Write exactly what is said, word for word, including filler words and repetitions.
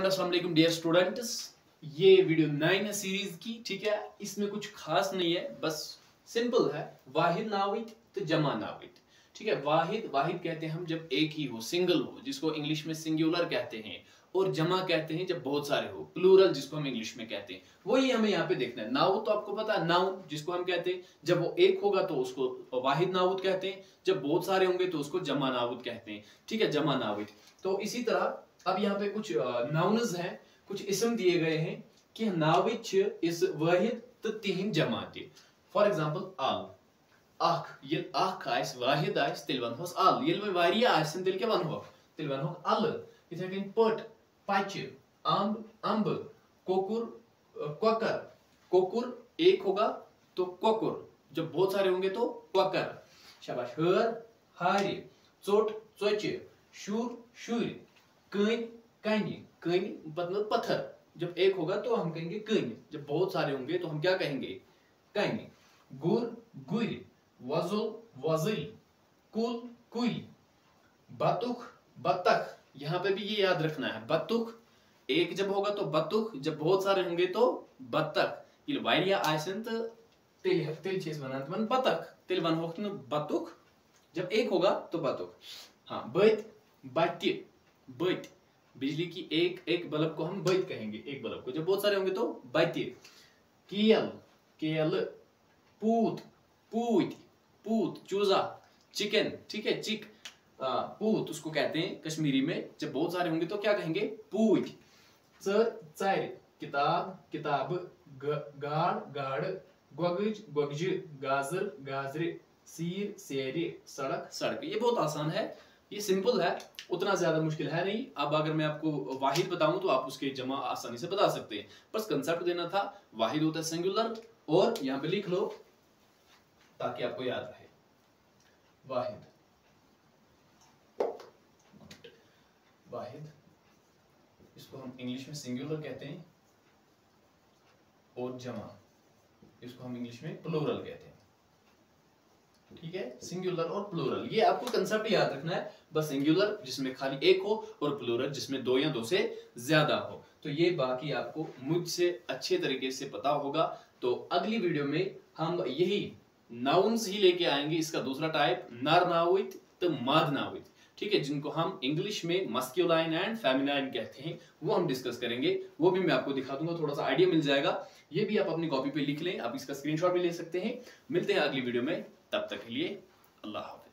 And अस्सलाम वालेकुम dear students. ये वीडियो नाइन है सीरीज की, ठीक है। इसमें कुछ खास नहीं है, बस सिंपल है। वाहिद नाविद तो जमा नाविद, ठीक है। वाहिद वाहिद कहते हैं हम जब एक ही हो, सिंगल हो, जिसको इंग्लिश में सिंगुलर कहते हैं, और जमा कहते हैं जब बहुत सारे हो, प्लूरल जिसको हम इंग्लिश में कहते हैं। वही हमें यहाँ पे देखना है। नाउ तो आपको पता है, नाउन जिसको हम कहते हैं जब वो एक होगा तो उसको वाहिद नाउद कहते हैं, जब बहुत सारे होंगे तो उसको जमा नाउद कहते हैं, ठीक है, जमा नाविद। तो इसी तरह अब यहाँ पे कुछ नाउन्स हैं, कुछ इसम दिए गए हैं कि नाविद इस वाहिद तो तीन जमात। फॉर एग्जांपल आल अख, ये अख आइस वाहिद आइस तिल वन होस आल, ये वारिया आइस तिल के वन हो तिल वन हो अल। इथे कहीं पट पाच अम्ब अम्ब कोकुर क्वकर, कोकुर एक होगा तो कोकुर, जब बहुत सारे होंगे तो क्वकर। शाबाश। हर हारी चोट चोचे शूर शूर कन कनी कनी मतलब पत्थर, जब एक होगा तो हम कहेंगे कन, जब बहुत सारे होंगे तो हम क्या कहेंगे कनी। गुर गुर वजुल वजिल कुल कुल बतुख बतख, यहाँ पे भी ये याद रखना है। बतुख एक जब होगा तो बतुख, जब बहुत सारे होंगे तो बतख। ये वारिया आयसन तो तिल तिल चीज बनाते मन बतख तिल वन होगा तो बतुख, जब एक होगा तो बतुख। हाँ बत बत्ती बत, बिजली की एक एक बल्ब को हम बत कहेंगे, एक बल्ब को, जब बहुत सारे होंगे तो बत्ती। केल केल पूत पूत पूत चूजा चिकन, ठीक है, चिक पूत उसको कहते हैं कश्मीरी में, जब बहुत सारे होंगे तो क्या कहेंगे पूत। चर चार किताब किताब गाड़ गाड़ गोगज गोगज गाजर गाजर सीर सेरे सड़क सड़क। ये बहुत आसान है, ये सिंपल है, उतना ज्यादा मुश्किल है नहीं। अब अगर मैं आपको वाहिद बताऊं तो आप उसके जमा आसानी से बता सकते हैं, बस कंसेप्ट देना था। वाहिद होता है सिंगुलर, और यहां पे लिख लो ताकि आपको याद रहे। वाहिद वाहिद इसको हम इंग्लिश में सिंगुलर कहते हैं, और जमा इसको हम इंग्लिश में प्लूरल कहते हैं, ठीक है। सिंगुलर और प्लूरल, ये आपको कंसेप्ट याद रखना है। बस सिंगुलर जिसमें खाली एक हो, और प्लूरल जिसमें दो या दो से ज्यादा हो। तो ये बाकी आपको मुझसे अच्छे तरीके से पता होगा। तो अगली वीडियो में हम यही नाउन्स ही लेके आएंगे, इसका दूसरा टाइप नर नाविद तो माद नाविद, ठीक है, जिनको हम इंग्लिश में मस्क्यूलाइन एंड फेमिनाइन कहते हैं, वो हम डिस्कस करेंगे। वो भी मैं आपको दिखा दूंगा, थोड़ा सा आइडिया मिल जाएगा। ये भी आप अपनी कॉपी पे लिख लें, आप इसका स्क्रीनशॉट भी ले सकते हैं। मिलते हैं अगली वीडियो में, तब तक के लिए अल्लाह हाफ़िज़।